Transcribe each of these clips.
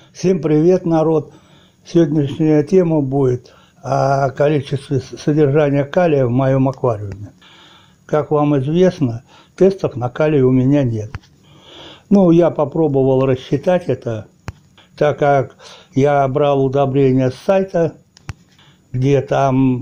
Всем привет, народ! Сегодняшняя тема будет о количестве содержания калия в моем аквариуме. Как вам известно, тестов на калий у меня нет. Я попробовал рассчитать это, так как я брал удобрения с сайта, где там,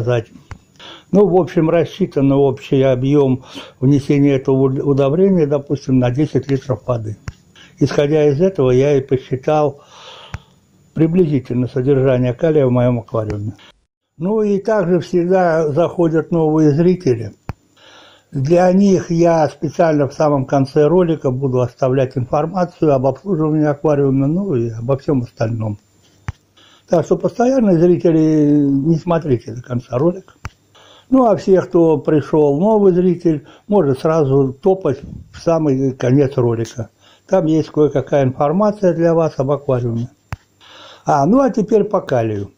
в общем, рассчитан общий объем внесения этого удобрения, допустим, на 10 литров воды. Исходя из этого, я и посчитал приблизительно содержание калия в моем аквариуме. И также всегда заходят новые зрители. Для них я специально в самом конце ролика буду оставлять информацию об обслуживании аквариума, и обо всем остальном. Так что постоянные зрители не смотрите до конца ролика. А все, кто пришел новый зритель, может сразу топать в самый конец ролика. Там есть кое-какая информация для вас об аквариуме. А теперь по калию.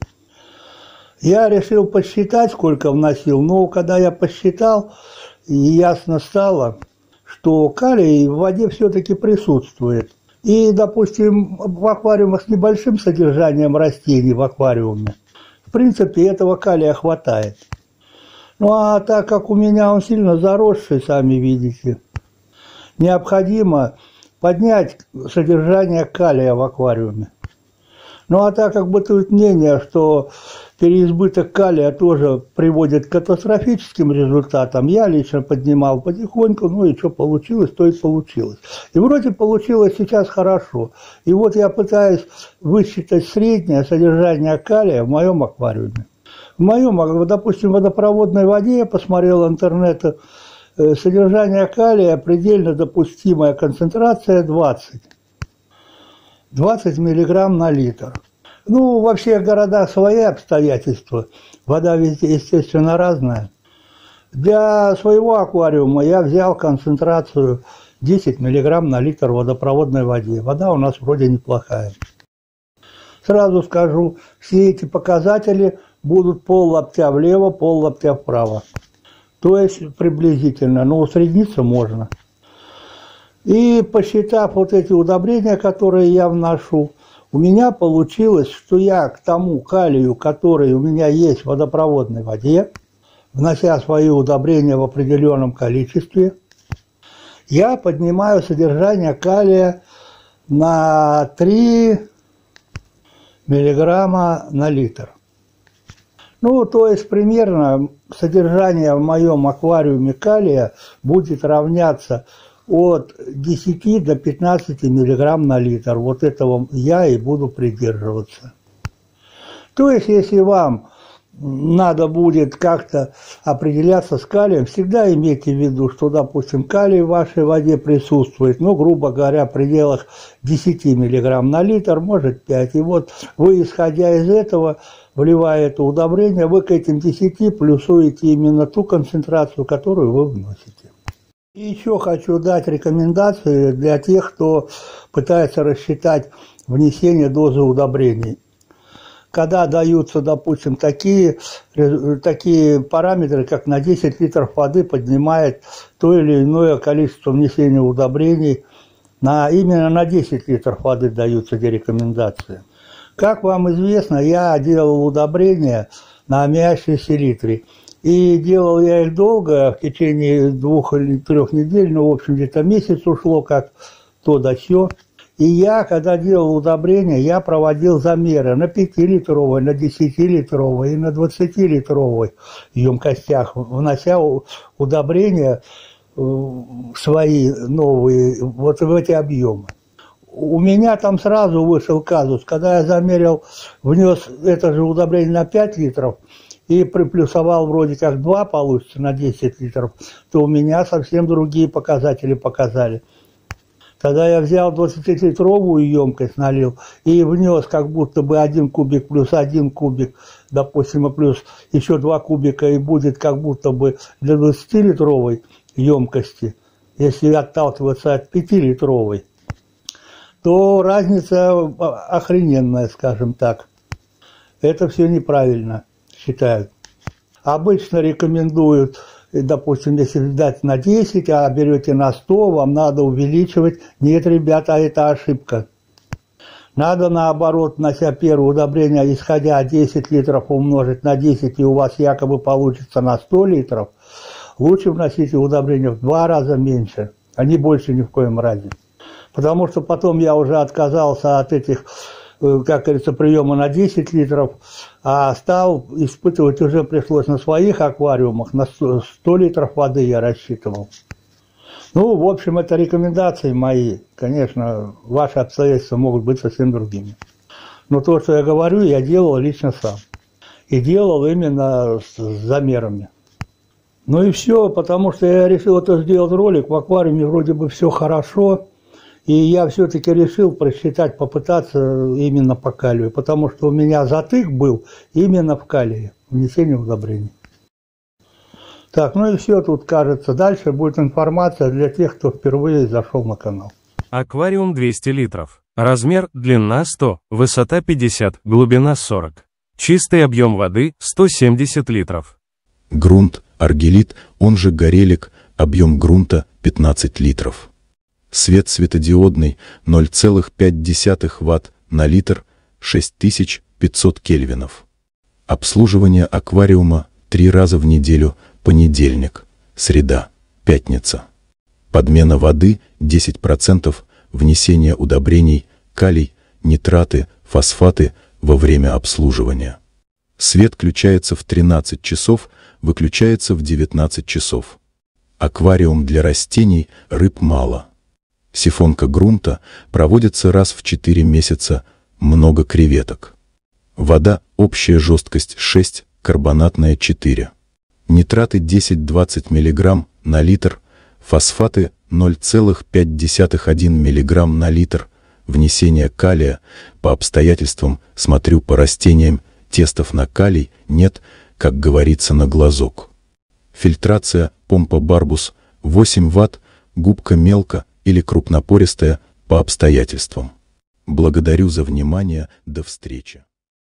Я решил посчитать, сколько вносил, но когда я посчитал, ясно стало, что калий в воде все-таки присутствует. И, допустим, в аквариумах с небольшим содержанием растений в аквариуме, в принципе, этого калия хватает. А так как у меня он сильно заросший, сами видите, необходимо поднять содержание калия в аквариуме. А так как бытует мнение, что переизбыток калия тоже приводит к катастрофическим результатам, я лично поднимал потихоньку, и что получилось, то и получилось. И вроде получилось сейчас хорошо. И я пытаюсь высчитать среднее содержание калия в моем аквариуме. В моем, допустим, водопроводной воде, я посмотрел интернета, содержание калия, предельно допустимая концентрация 20 миллиграмм на литр. Во всех городах свои обстоятельства. Вода везде, естественно, разная. Для своего аквариума я взял концентрацию 10 миллиграмм на литр в водопроводной воде. Вода у нас вроде неплохая. Сразу скажу, все эти показатели будут пол-локтя влево, пол-локтя вправо. То есть приблизительно, но усредниться можно. И посчитав эти удобрения, которые я вношу, у меня получилось, что я к тому калию, который у меня есть в водопроводной воде, внося свои удобрения в определенном количестве, я поднимаю содержание калия на 3 миллиграмма на литр. То есть примерно содержание в моем аквариуме калия будет равняться от 10 до 15 миллиграмм на литр. Этого я и буду придерживаться. То есть, если вам надо будет как-то определяться с калием, всегда имейте в виду, что, допустим, калий в вашей воде присутствует, грубо говоря, в пределах 10 миллиграмм на литр, может 5. И вы, исходя из этого, вливая это удобрение, вы к этим 10 плюсуете именно ту концентрацию, которую вы вносите. И еще хочу дать рекомендации для тех, кто пытается рассчитать внесение дозы удобрений. Когда даются, допустим, такие параметры, как на 10 литров воды поднимает то или иное количество внесения удобрений, именно на 10 литров воды даются эти рекомендации. Как вам известно, я делал удобрения на аммиачной селитре. И делал я их долго, в течение 2 или 3 недель, в общем, где-то месяц ушло, как то да сё. И я, когда делал удобрения, я проводил замеры на 5-литровой, на 10-литровой и на 20-литровой емкостях, внося удобрения свои новые в эти объемы. У меня там сразу вышел казус, когда я замерил, внес это же удобрение на 5 литров, и приплюсовал вроде как 2 получится на 10 литров, то у меня совсем другие показатели показали. Тогда я взял 20-литровую емкость, налил и внес как будто бы 1 кубик плюс 1 кубик, допустим, и плюс еще 2 кубика, и будет как будто бы для 20-литровой емкости, если отталкиваться от 5-литровой, то разница охрененная, скажем так. Это все неправильно считают. Обычно рекомендуют, допустим, если дать на 10, а берете на 100, вам надо увеличивать. Нет, ребята, это ошибка. Надо, наоборот, внося первое удобрение, исходя 10 литров умножить на 10, и у вас якобы получится на 100 литров, лучше вносите удобрения в 2 раза меньше, а не больше ни в коем разе. Потому что потом я уже отказался от этих, как говорится, приема на 10 литров, а стал испытывать, уже пришлось на своих аквариумах, на 100 литров воды я рассчитывал. Ну, в общем, это рекомендации мои. Конечно, ваши обстоятельства могут быть совсем другими. Но то, что я говорю, я делал лично сам. И делал именно с замерами. Ну и все, потому что я решил это сделать ролик. В аквариуме вроде бы все хорошо. И я все-таки решил просчитать, попытаться именно по калию. Потому что у меня затык был именно в калии, внесение удобрений. Так, ну и все тут, кажется. Дальше будет информация для тех, кто впервые зашел на канал. Аквариум 200 литров. Размер: длина 100, высота 50, глубина 40. Чистый объем воды 170 литров. Грунт аргелит, он же горелик, объем грунта 15 литров. Свет светодиодный 0,5 Вт на литр, 6500 кельвинов. Обслуживание аквариума 3 раза в неделю, понедельник, среда, пятница. Подмена воды 10%, внесение удобрений, калий, нитраты, фосфаты во время обслуживания. Свет включается в 13 часов, выключается в 19 часов. Аквариум для растений, рыб мало. Сифонка грунта проводится раз в 4 месяца, много креветок. Вода, общая жесткость 6, карбонатная 4. Нитраты 10-20 мг на литр, фосфаты 0,5-1 мг на литр, внесение калия, по обстоятельствам, смотрю по растениям, тестов на калий нет, как говорится, на глазок. Фильтрация, помпа Барбус, 8 Вт, губка мелко или крупнопористая, по обстоятельствам. Благодарю за внимание, до встречи.